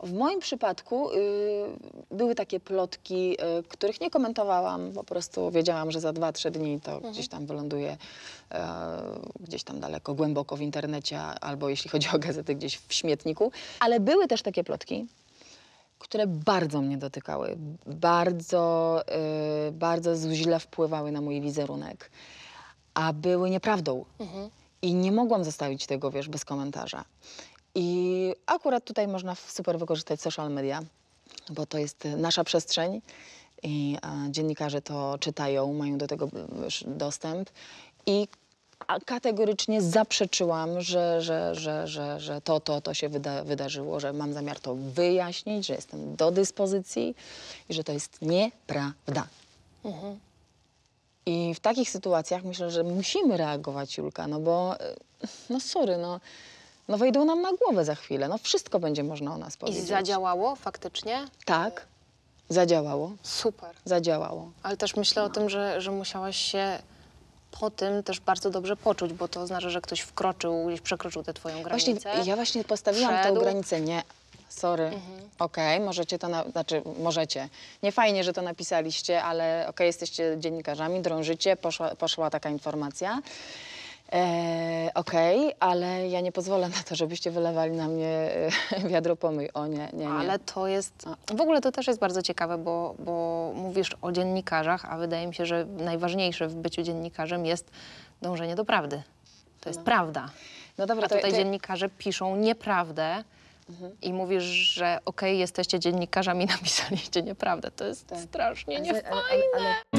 w moim przypadku były takie plotki, których nie komentowałam. Po prostu wiedziałam, że za 2-3 dni to gdzieś tam wyląduje gdzieś tam daleko, głęboko w internecie, albo jeśli chodzi o gazety, gdzieś w śmietniku. Ale były też takie plotki, które bardzo mnie dotykały, bardzo źle wpływały na mój wizerunek, a były nieprawdą. I nie mogłam zostawić tego, wiesz, bez komentarza. I akurat tutaj można super wykorzystać social media, bo to jest nasza przestrzeń i dziennikarze to czytają, mają do tego dostęp. I kategorycznie zaprzeczyłam, że to się wydarzyło, że mam zamiar to wyjaśnić, że jestem do dyspozycji i że to jest nieprawda. I w takich sytuacjach myślę, że musimy reagować, Julka, no bo, no sorry, no wejdą nam na głowę za chwilę, no wszystko będzie można o nas I powiedzieć. zadziałało faktycznie? Tak, zadziałało, Super. zadziałało. Ale też myślę o tym, że musiałaś się po tym też bardzo dobrze poczuć, bo to oznacza, że ktoś wkroczył, gdzieś przekroczył tę twoją granicę. Właśnie, ja właśnie postawiłam tą wszedł. granicę, nie, sorry, okej, możecie to, znaczy możecie, nie fajnie, że to napisaliście, ale okej, jesteście dziennikarzami, drążycie, poszła taka informacja. Okej, ale ja nie pozwolę na to, żebyście wylewali na mnie wiadro pomyj. O nie, nie, nie. Ale to jest, w ogóle to też jest bardzo ciekawe, bo mówisz o dziennikarzach, a wydaje mi się, że najważniejsze w byciu dziennikarzem jest dążenie do prawdy. To jest prawda. No dobra, A tutaj dziennikarze piszą nieprawdę i mówisz, że okej, jesteście dziennikarzami, napisaliście nieprawdę. To jest strasznie niefajne. ale